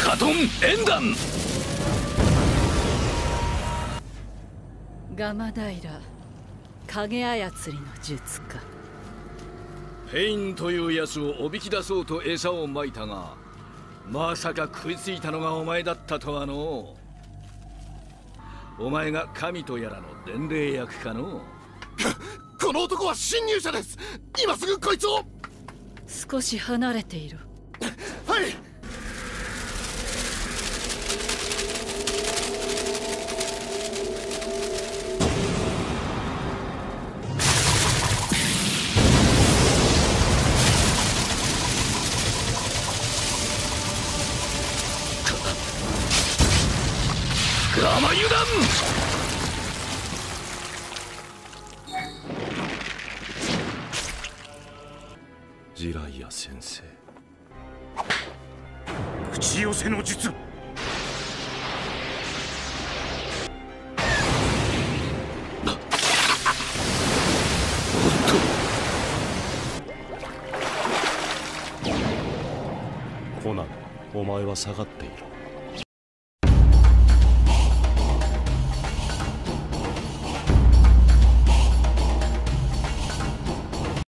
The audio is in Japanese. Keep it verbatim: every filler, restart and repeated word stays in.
カトン演弾。 ガマダイラ影操りの術か。 ペインというやつをおびき出そうと餌をまいたが、まさか食いついたのがお前だったとはの。お前が神とやらの伝令役かの。 この男は侵入者です。今すぐこいつを。 少し離れている。 はい。 ガマ油断。 ジライア先生。 口寄せの術。 コナン、お前は下がっていろ。